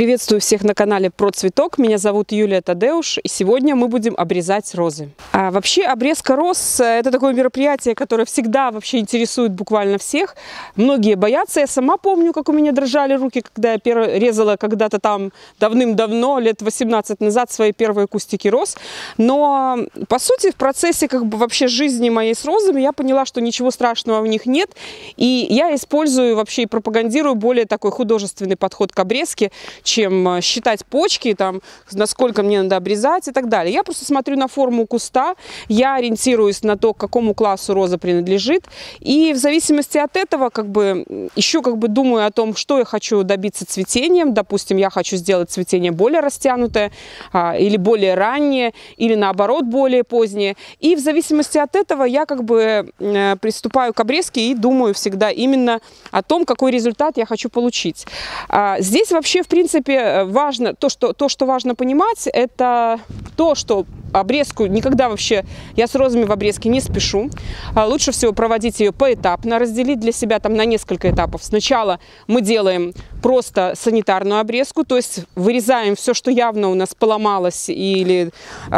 Приветствую всех на канале Про Цветок. Меня зовут Юлия Тадеуш, и сегодня мы будем обрезать розы. Вообще обрезка роз – это такое мероприятие, которое всегда вообще интересует буквально всех. Многие боятся. Я сама помню, как у меня дрожали руки, когда я резала когда-то там давным-давно, лет 18 назад, свои первые кустики роз. Но по сути в процессе вообще жизни моей с розами я поняла, что ничего страшного в них нет. И я использую вообще и пропагандирую более такой художественный подход к обрезке, чем считать почки, там, насколько мне надо обрезать и так далее. Я просто смотрю на форму куста, я ориентируюсь на то, к какому классу роза принадлежит, и в зависимости от этого еще думаю о том, что я хочу добиться цветением. Допустим, я хочу сделать цветение более растянутое, или более раннее, или наоборот более позднее. И в зависимости от этого я приступаю к обрезке и думаю всегда именно о том, какой результат я хочу получить. Здесь вообще, в принципе, важно, то, что важно понимать, это то, что обрезку никогда вообще, я с розами в обрезке не спешу. Лучше всего проводить ее поэтапно, разделить для себя там на несколько этапов. Сначала мы делаем просто санитарную обрезку, то есть вырезаем все, что явно у нас поломалось или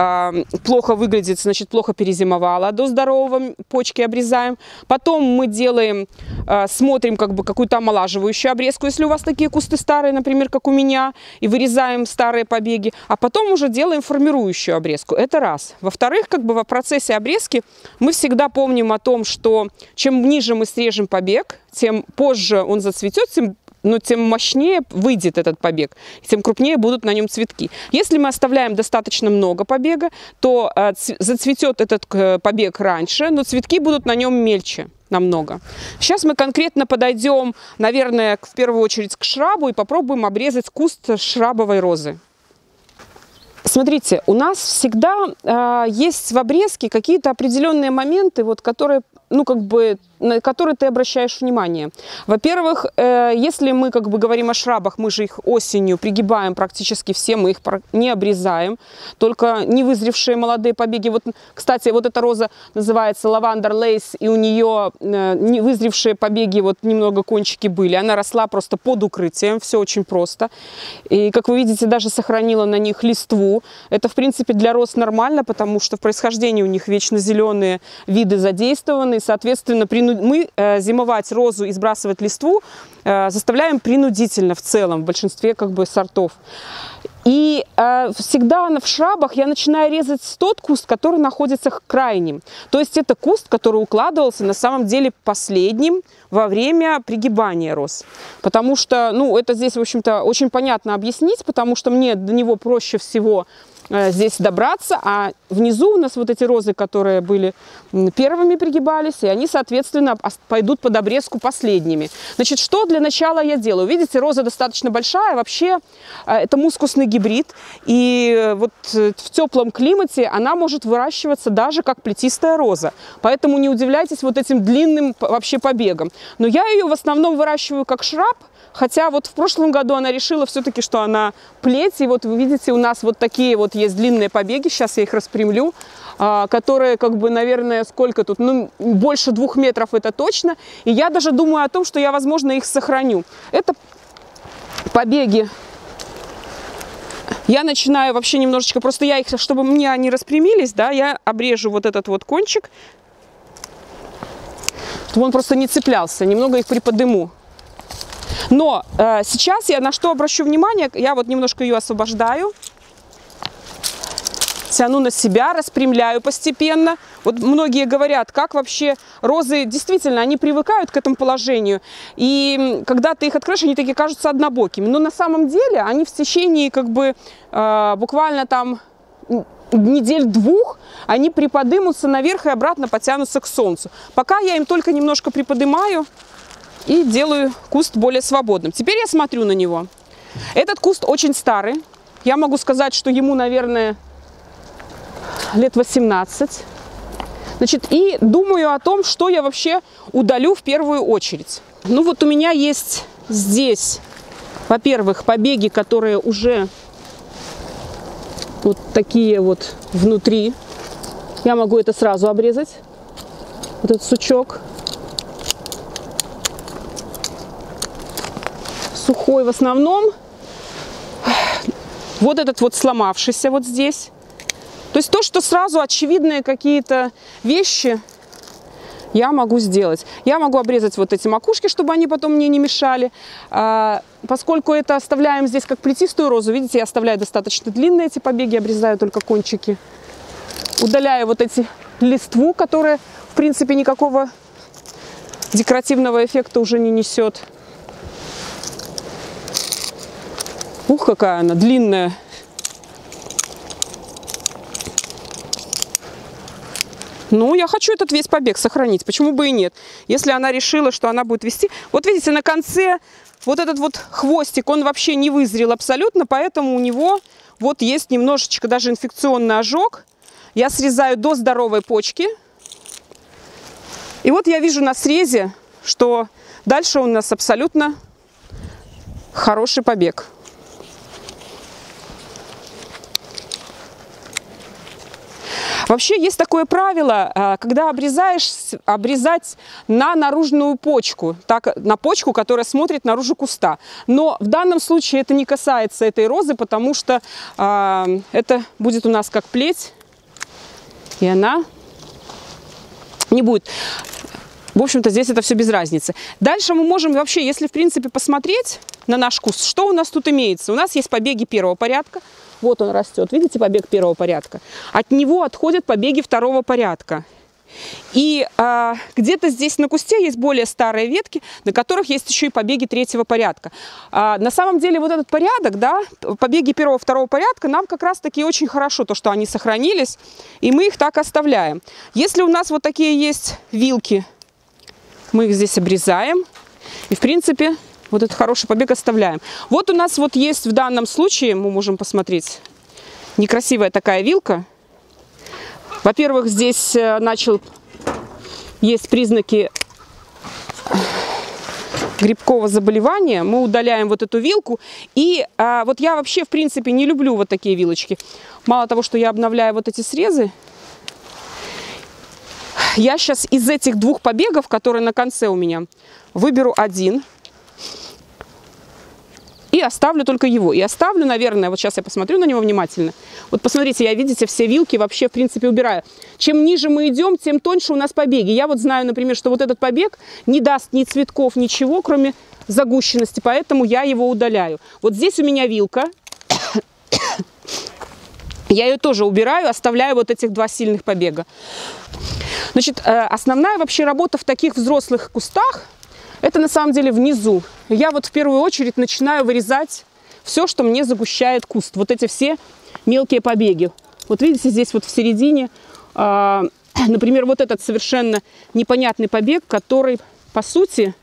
плохо выглядит, значит, плохо перезимовало, до здорового почки обрезаем. Потом мы делаем, смотрим какую-то омолаживающую обрезку, если у вас такие кусты старые, например, как у меня, и вырезаем старые побеги, а потом уже делаем формирующую обрезку. Это раз. Во-вторых, в процессе обрезки мы всегда помним о том, что чем ниже мы срежем побег, тем позже он зацветет, тем мощнее выйдет этот побег, тем крупнее будут на нем цветки. Если мы оставляем достаточно много побега, то зацветет этот побег раньше, но цветки будут на нем мельче намного. Сейчас мы конкретно подойдем, наверное, в первую очередь к шрабу и попробуем обрезать куст шрабовой розы. Смотрите, у нас всегда есть в обрезке какие-то определенные моменты, на которые ты обращаешь внимание. Во-первых, если мы говорим о шрабах, мы же их осенью пригибаем практически все, мы их не обрезаем, только невызревшие молодые побеги. Кстати, эта роза называется Lavender Lace, и у нее невызревшие побеги, немного кончики были. Она росла просто под укрытием, все очень просто. И, как вы видите, даже сохранила на них листву. Это, в принципе, для роз нормально, потому что в происхождении у них вечно зеленые виды задействованы, и, соответственно, мы зимовать розу и сбрасывать листву заставляем принудительно в целом, в большинстве сортов. И всегда в шрабах я начинаю резать тот куст, который находится крайним. То есть это куст, который укладывался на самом деле последним во время пригибания роз. Потому что, это здесь, в общем-то, очень понятно объяснить, потому что мне до него проще всего здесь добраться, а внизу у нас эти розы, которые были первыми, пригибались, и они, соответственно, пойдут под обрезку последними. Значит, что для начала я делаю? Видите, роза достаточно большая, вообще это мускусный гибрид, и в теплом климате она может выращиваться даже как плетистая роза, поэтому не удивляйтесь этим длинным вообще побегом. Но я ее в основном выращиваю как шраб. Хотя в прошлом году она решила все-таки, что она плеть. И вы видите, у нас такие есть длинные побеги. Сейчас я их распрямлю. Которые, наверное, сколько тут? Больше 2 метров это точно. И я даже думаю о том, что я, возможно, их сохраню. Это побеги. Я начинаю вообще немножечко, просто я их, чтобы мне они распрямились, да, я обрежу этот кончик, чтобы он просто не цеплялся. Немного их приподниму. Но сейчас я на что обращу внимание, я немножко ее освобождаю, тяну на себя, распрямляю постепенно. Многие говорят, как вообще розы, действительно, они привыкают к этому положению. И когда ты их откроешь, они такие кажутся однобокими. Но на самом деле они в течение буквально там недель-двух они приподнимутся наверх и обратно потянутся к солнцу. Пока я им только немножко приподнимаю и делаю куст более свободным. Теперь я смотрю на него. Этот куст очень старый. Я могу сказать, что ему, наверное, лет 18. Значит, и думаю о том, что я вообще удалю в первую очередь. У меня есть здесь, во-первых, побеги, которые уже такие внутри. Я могу это сразу обрезать. Этот сучок. Сухой в основном. Вот этот вот сломавшийся вот здесь. То есть то, что сразу очевидные какие-то вещи я могу сделать. Я могу обрезать вот эти макушки, чтобы они потом мне не мешали. Поскольку это оставляем здесь как плетистую розу, видите, я оставляю достаточно длинные эти побеги, обрезаю только кончики. Удаляю вот эти листву, которая, в принципе, никакого декоративного эффекта уже не несет. Ух, какая она длинная. Ну, я хочу этот весь побег сохранить. Почему бы и нет? Если она решила, что она будет вести... Вот видите, на конце вот этот вот хвостик, он вообще не вызрел абсолютно, поэтому у него вот есть немножечко даже инфекционный ожог. Я срезаю до здоровой почки. И вот я вижу на срезе, что дальше у нас абсолютно хороший побег. Вообще есть такое правило, когда обрезать на наружную почку, на почку, которая смотрит наружу куста. Но в данном случае это не касается этой розы, потому что это будет у нас как плеть, и она не будет. В общем-то, здесь это все без разницы. Дальше мы можем вообще, если в принципе посмотреть на наш куст, что у нас тут имеется. У нас есть побеги первого порядка. Вот он растет. Видите, побег первого порядка? От него отходят побеги второго порядка. И где-то здесь на кусте есть более старые ветки, на которых есть еще и побеги третьего порядка. На самом деле вот этот порядок, да, побеги первого, второго порядка, нам как раз таки очень хорошо, то, что они сохранились, и мы их так оставляем. Если у нас вот такие есть вилки, мы их здесь обрезаем, и в принципе... Вот этот хороший побег оставляем. Вот у нас вот есть в данном случае, мы можем посмотреть, некрасивая такая вилка. Во-первых, здесь есть признаки грибкового заболевания. Мы удаляем вот эту вилку. И вот я вообще, в принципе, не люблю вот такие вилочки. Мало того, что я обновляю вот эти срезы, я сейчас из этих двух побегов, которые на конце у меня, выберу один. И оставлю только его. И оставлю, наверное, вот сейчас я посмотрю на него внимательно. Вот посмотрите, я, видите, все вилки вообще, в принципе, убираю. Чем ниже мы идем, тем тоньше у нас побеги. Я вот знаю, например, что вот этот побег не даст ни цветков, ничего, кроме загущенности. Поэтому я его удаляю. Вот здесь у меня вилка. Я ее тоже убираю, оставляю вот этих два сильных побега. Значит, основная вообще работа в таких взрослых кустах, это на самом деле внизу. Я вот в первую очередь начинаю вырезать все, что мне загущает куст. Вот эти все мелкие побеги. Вот видите, здесь вот в середине, например, вот этот совершенно непонятный побег, который, по сути,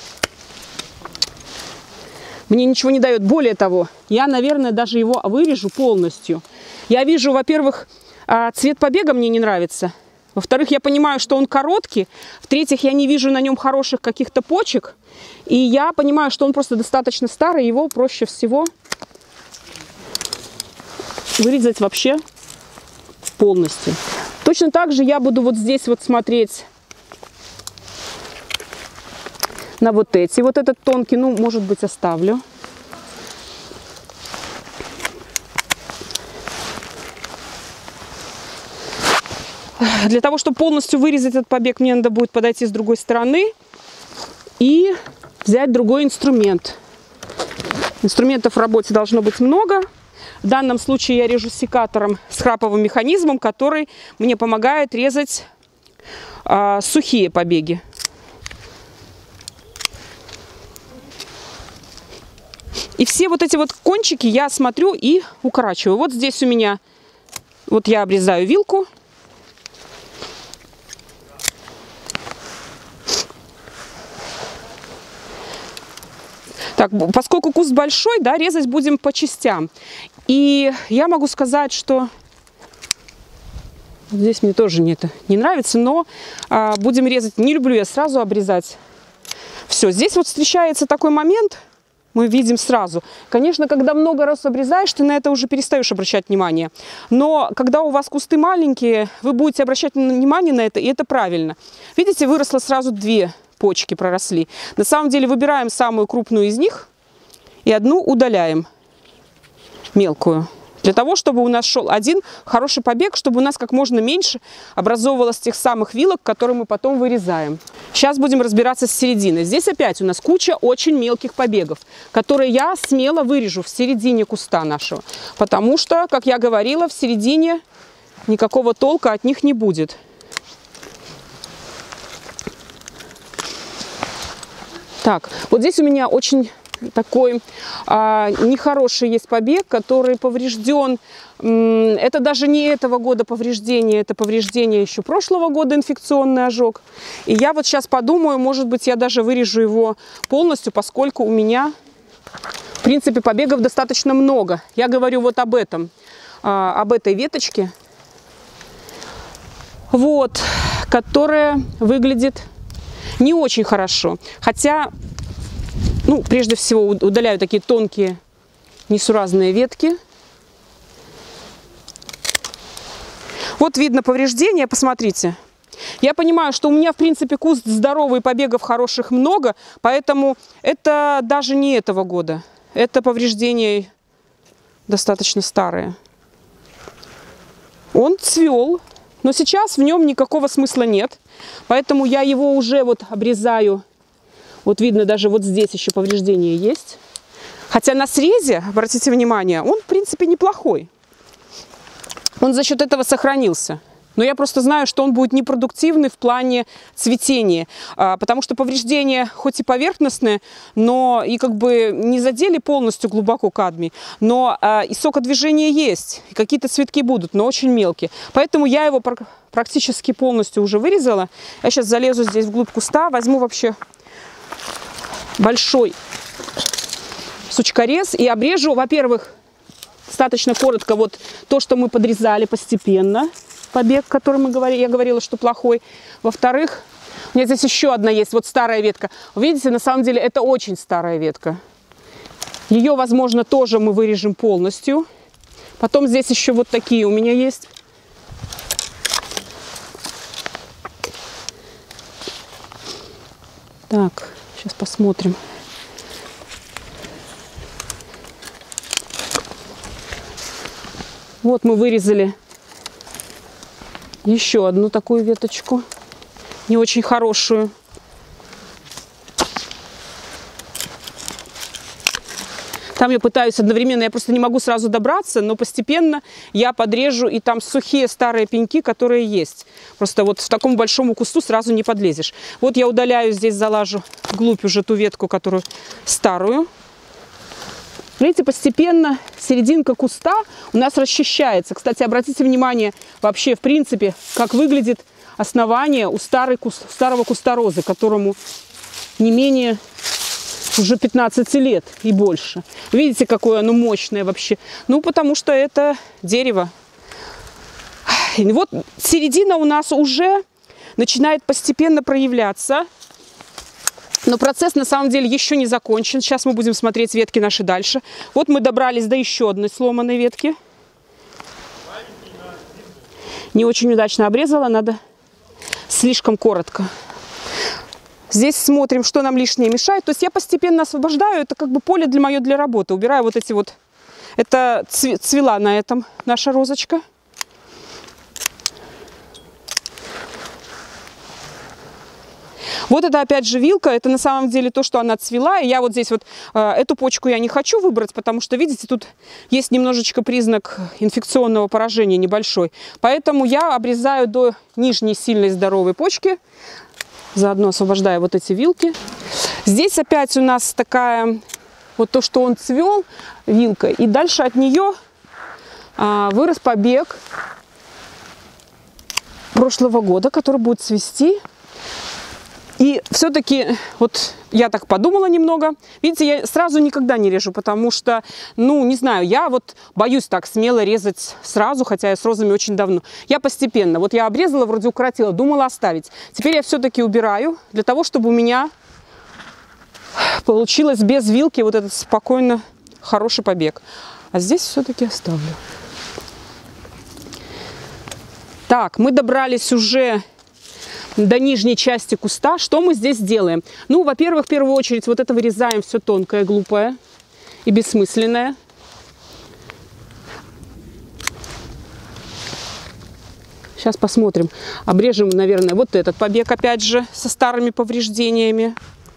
мне ничего не дает. Более того, я, наверное, даже его вырежу полностью. Я вижу, во-первых, цвет побега мне не нравится. Во-вторых, я понимаю, что он короткий. В-третьих, я не вижу на нем хороших каких-то почек. И я понимаю, что он просто достаточно старый. Его проще всего вырезать вообще полностью. Точно так же я буду вот здесь вот смотреть на вот эти. Вот этот тонкий, ну, может быть, оставлю. Для того, чтобы полностью вырезать этот побег, мне надо будет подойти с другой стороны и взять другой инструмент. Инструментов в работе должно быть много. В данном случае я режу секатором с храповым механизмом, который мне помогает резать сухие побеги. И все вот эти вот кончики я смотрю и укорачиваю. Вот здесь у меня, вот я обрезаю вилку. Так, поскольку куст большой, да, резать будем по частям. И я могу сказать, что здесь мне тоже не нравится, но будем резать. Не люблю я сразу обрезать. Все, здесь вот встречается такой момент, мы видим сразу. Конечно, когда много раз обрезаешь, ты на это уже перестаешь обращать внимание. Но когда у вас кусты маленькие, вы будете обращать внимание на это, и это правильно. Видите, выросло сразу две почки, проросли. На самом деле выбираем самую крупную из них и одну удаляем. мелкую. Для того, чтобы у нас шел один хороший побег, чтобы у нас как можно меньше образовывалось тех самых вилок, которые мы потом вырезаем. Сейчас будем разбираться с серединой. Здесь опять у нас куча очень мелких побегов, которые я смело вырежу в середине куста нашего. Потому что, как я говорила, в середине никакого толка от них не будет. Так, вот здесь у меня очень такой нехороший есть побег, который поврежден. Это даже не этого года повреждение, это повреждение еще прошлого года, инфекционный ожог. И я вот сейчас подумаю, может быть, я даже вырежу его полностью, поскольку у меня, в принципе, побегов достаточно много. Я говорю вот об этом, об этой веточке, вот, которая выглядит не очень хорошо. Хотя, ну, прежде всего, удаляю такие тонкие, несуразные ветки. Вот видно повреждение, посмотрите. Я понимаю, что у меня, в принципе, куст здоровый, побегов хороших много, поэтому это даже не этого года. Это повреждение достаточно старое. Он цвел, но сейчас в нем никакого смысла нет, поэтому я его уже вот обрезаю. Вот видно, даже вот здесь еще повреждение есть. Хотя на срезе, обратите внимание, он, в принципе, неплохой. Он за счет этого сохранился. Но я просто знаю, что он будет непродуктивный в плане цветения. Потому что повреждения хоть и поверхностные, но и как бы не задели полностью глубоко кадмий. Но и сокодвижение есть, и какие-то цветки будут, но очень мелкие. Поэтому я его практически полностью уже вырезала. Я сейчас залезу здесь вглубь куста, возьму вообще большой сучкорез и обрежу, во-первых, достаточно коротко вот то, что мы подрезали постепенно, побег, который я говорила, что плохой. Во-вторых, у меня здесь еще одна есть, вот старая ветка. Вы видите, на самом деле это очень старая ветка. Ее, возможно, тоже мы вырежем полностью. Потом здесь еще вот такие у меня есть. Так, сейчас посмотрим. Вот мы вырезали еще одну такую веточку, не очень хорошую. Там я пытаюсь одновременно, я просто не могу сразу добраться, но постепенно я подрежу и там сухие старые пеньки, которые есть. Просто вот в такому большому кусту сразу не подлезешь. Вот я удаляю, здесь залажу вглубь уже ту ветку, которую старую. Видите, постепенно серединка куста у нас расчищается. Кстати, обратите внимание вообще, в принципе, как выглядит основание у старого куста розы, которому не менее уже 15 лет и больше. Видите, какое оно мощное вообще? Ну, потому что это дерево. И вот середина у нас уже начинает постепенно проявляться. Но процесс на самом деле еще не закончен. Сейчас мы будем смотреть ветки наши дальше. Вот мы добрались до еще одной сломанной ветки. Не очень удачно обрезала, надо слишком коротко. Здесь смотрим, что нам лишнее мешает. То есть я постепенно освобождаю. Это как бы поле для работы. Убираю вот эти вот. Это цвела на этом наша розочка. Вот это опять же вилка, это на самом деле то, что она цвела. И я вот здесь вот эту почку я не хочу выбрать, потому что, видите, тут есть немножечко признак инфекционного поражения небольшой. Поэтому я обрезаю до нижней сильной здоровой почки. Заодно освобождаю вот эти вилки. Здесь опять у нас такая, вот то, что он цвел, вилка. И дальше от нее вырос побег прошлого года, который будет цвести. И все-таки, вот я так подумала немного. Видите, я сразу никогда не режу, потому что, ну, не знаю, я вот боюсь так смело резать сразу, хотя я с розами очень давно. Я постепенно, вот я обрезала, вроде укоротила, думала оставить. Теперь я все-таки убираю, для того, чтобы у меня получилось без вилки вот этот спокойно хороший побег. А здесь все-таки оставлю. Так, мы добрались уже до нижней части куста. Что мы здесь делаем? Ну, во-первых, в первую очередь вот это вырезаем все тонкое, глупое и бессмысленное. Сейчас посмотрим. Обрежем, наверное, вот этот побег, опять же, со старыми повреждениями.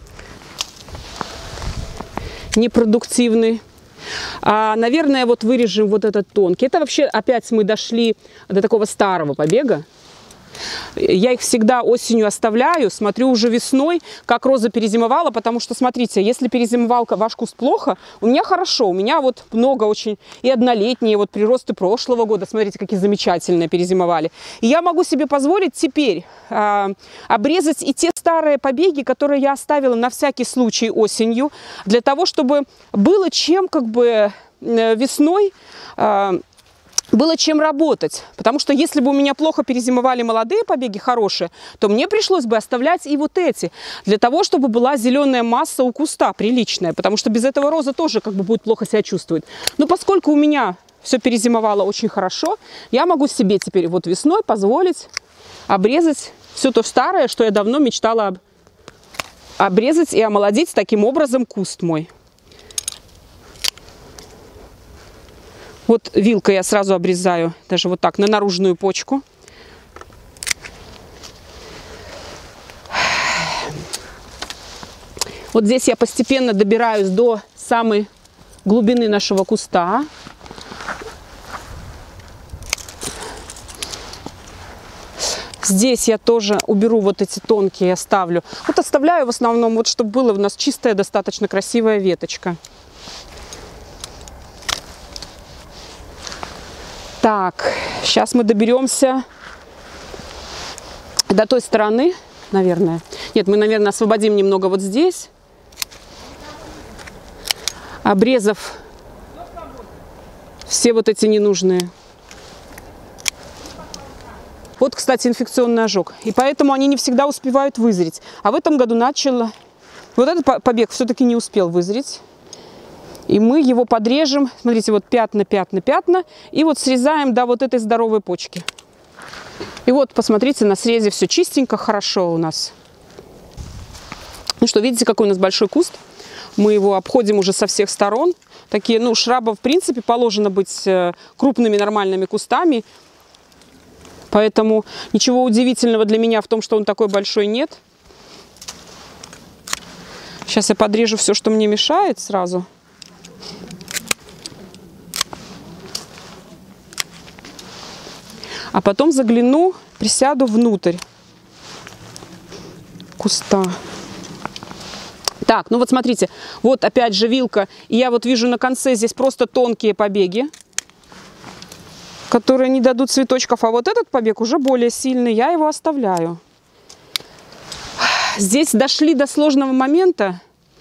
Непродуктивный. Наверное, вот вырежем вот этот тонкий. Это вообще опять мы дошли до такого старого побега. Я их всегда осенью оставляю, смотрю уже весной, как роза перезимовала, потому что, смотрите, если перезимовал ваш куст плохо, у меня хорошо, у меня вот много очень и однолетние вот приросты прошлого года, смотрите, какие замечательные перезимовали. И я могу себе позволить теперь обрезать и те старые побеги, которые я оставила на всякий случай осенью, для того, чтобы было чем как бы весной было чем работать, потому что если бы у меня плохо перезимовали молодые побеги, хорошие, то мне пришлось бы оставлять и вот эти, для того, чтобы была зеленая масса у куста приличная, потому что без этого роза тоже как бы будет плохо себя чувствовать. Но поскольку у меня все перезимовало очень хорошо, я могу себе теперь вот весной позволить обрезать все то старое, что я давно мечтала обрезать и омолодить таким образом куст мой. Вот вилкой я сразу обрезаю, даже вот так, на наружную почку. Вот здесь я постепенно добираюсь до самой глубины нашего куста. Здесь я тоже уберу вот эти тонкие, оставлю. Вот оставляю в основном, вот чтобы было у нас чистая, достаточно красивая веточка. Так, сейчас мы доберемся до той стороны, наверное. Нет, мы, наверное, освободим немного вот здесь, обрезав все вот эти ненужные. Вот, кстати, инфекционный ожог. И поэтому они не всегда успевают вызреть. А в этом году начало... Вот этот побег все-таки не успел вызреть. И мы его подрежем, смотрите, вот пятна, пятна, пятна, и вот срезаем до вот этой здоровой почки. И вот, посмотрите, на срезе все чистенько, хорошо у нас. Ну что, видите, какой у нас большой куст? Мы его обходим уже со всех сторон. Такие, ну, шрабы, в принципе, положено быть крупными нормальными кустами. Поэтому ничего удивительного для меня в том, что он такой большой, нет. Сейчас я подрежу все, что мне мешает сразу. А потом загляну, присяду внутрь куста. Так, ну вот смотрите, вот опять же вилка. И я вот вижу на конце здесь просто тонкие побеги, которые не дадут цветочков. А вот этот побег уже более сильный, я его оставляю. Здесь дошли до сложного момента.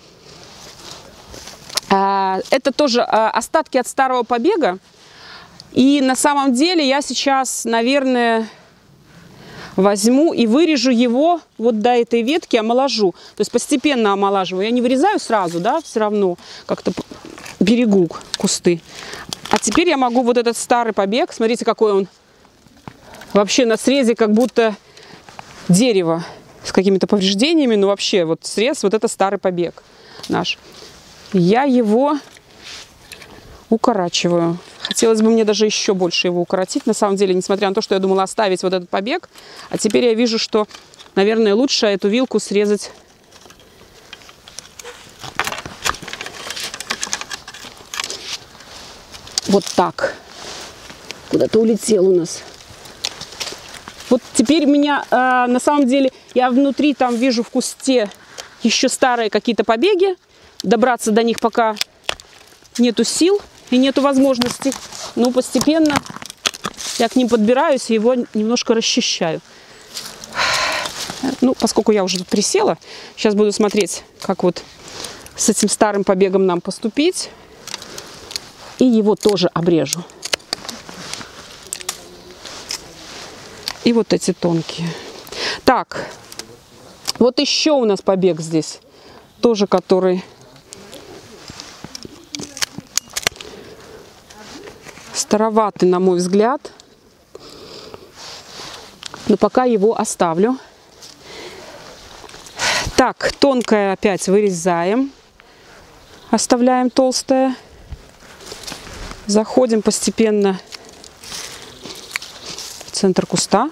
Это тоже остатки от старого побега. И на самом деле я сейчас, наверное, возьму и вырежу его вот до этой ветки, омоложу. То есть постепенно омолаживаю. Я не вырезаю сразу, да, все равно как-то берегу кусты. А теперь я могу вот этот старый побег, смотрите, какой он вообще на срезе, как будто дерево с какими-то повреждениями. Ну вообще, вот срез, вот это старый побег наш. Я его укорачиваю. Хотелось бы мне даже еще больше его укоротить. На самом деле, несмотря на то, что я думала оставить вот этот побег. А теперь я вижу, что, наверное, лучше эту вилку срезать. Вот так. Куда-то улетел у нас. Вот теперь меня, на самом деле, я внутри там вижу в кусте еще старые какие-то побеги. Добраться до них пока нету сил и нету возможности. Но постепенно я к ним подбираюсь и его немножко расчищаю. Ну, поскольку я уже тут присела, сейчас буду смотреть, как вот с этим старым побегом нам поступить. И его тоже обрежу. И вот эти тонкие. Так, вот еще у нас побег здесь. Тоже который староватый, на мой взгляд. Но пока его оставлю. Так, тонкое опять вырезаем. Оставляем толстое. Заходим постепенно в центр куста.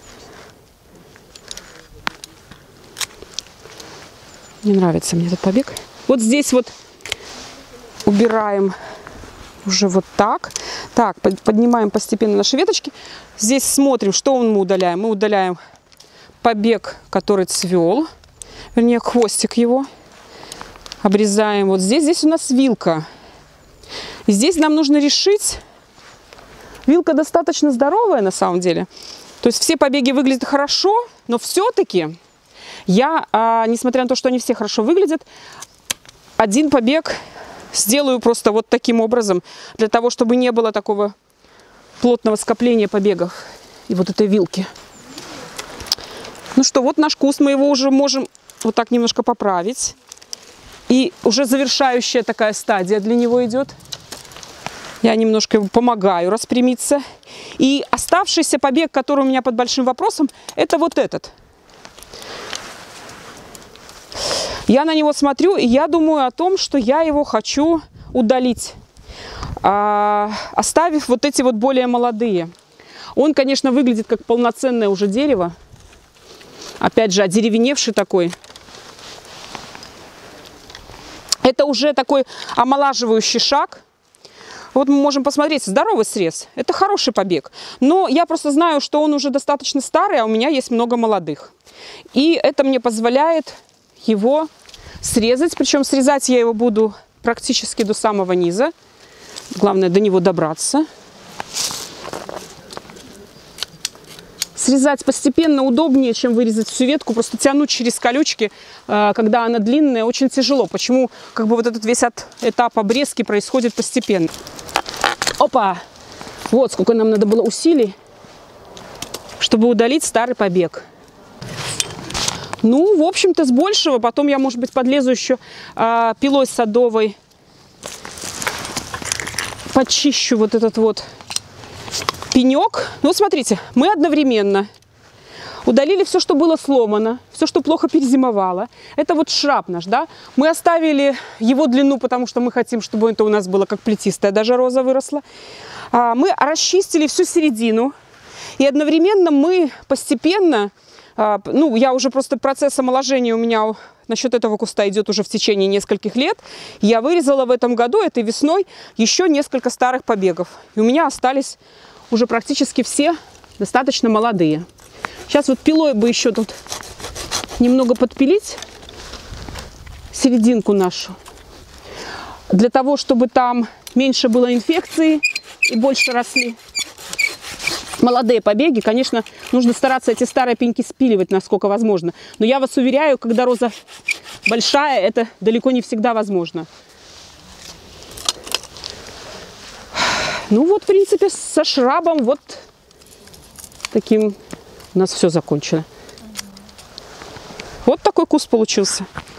Не нравится мне этот побег. Вот здесь вот убираем уже вот так. Так, поднимаем постепенно наши веточки. Здесь смотрим, что мы удаляем. Мы удаляем побег, который цвел, вернее, хвостик его. Обрезаем вот здесь. Здесь у нас вилка. И здесь нам нужно решить. Вилка достаточно здоровая на самом деле. То есть все побеги выглядят хорошо, но все-таки я, несмотря на то, что они все хорошо выглядят, один побег сделаю просто вот таким образом, для того, чтобы не было такого плотного скопления побегов и вот этой вилки. Ну что, вот наш куст, мы его уже можем вот так немножко поправить. И уже завершающая такая стадия для него идет. Я немножко ему помогаю распрямиться. И оставшийся побег, который у меня под большим вопросом, это вот этот. Я на него смотрю, и я думаю о том, что я его хочу удалить, оставив вот эти вот более молодые. Он, конечно, выглядит как полноценное уже дерево. Опять же, одеревеневший такой. Это уже такой омолаживающий шаг. Вот мы можем посмотреть, здоровый срез. Это хороший побег. Но я просто знаю, что он уже достаточно старый, а у меня есть много молодых. И это мне позволяет его срезать. Причем срезать я его буду практически до самого низа. Главное до него добраться. Срезать постепенно удобнее, чем вырезать всю ветку. Просто тянуть через колючки, когда она длинная, очень тяжело. Почему как бы вот этот весь этап обрезки происходит постепенно. Опа! Вот сколько нам надо было усилий, чтобы удалить старый побег. Ну, в общем-то, с большего. Потом я, может быть, подлезу еще пилой садовой. Почищу вот этот вот пенек. Ну, вот смотрите, мы одновременно удалили все, что было сломано, все, что плохо перезимовало. Это вот шраб наш, да. Мы оставили его длину, потому что мы хотим, чтобы это у нас было как плетистая даже роза выросла. Мы расчистили всю середину. И одновременно мы постепенно, ну, я уже просто процесс омоложения у меня насчет этого куста идет уже в течение нескольких лет. Я вырезала в этом году, этой весной, еще несколько старых побегов. И у меня остались уже практически все достаточно молодые. Сейчас вот пилой бы еще тут немного подпилить серединку нашу, для того, чтобы там меньше было инфекции и больше росли молодые побеги. Конечно, нужно стараться эти старые пеньки спиливать, насколько возможно. Но я вас уверяю, когда роза большая, это далеко не всегда возможно. Ну вот, в принципе, со шрабом вот таким у нас все закончено. Вот такой куст получился.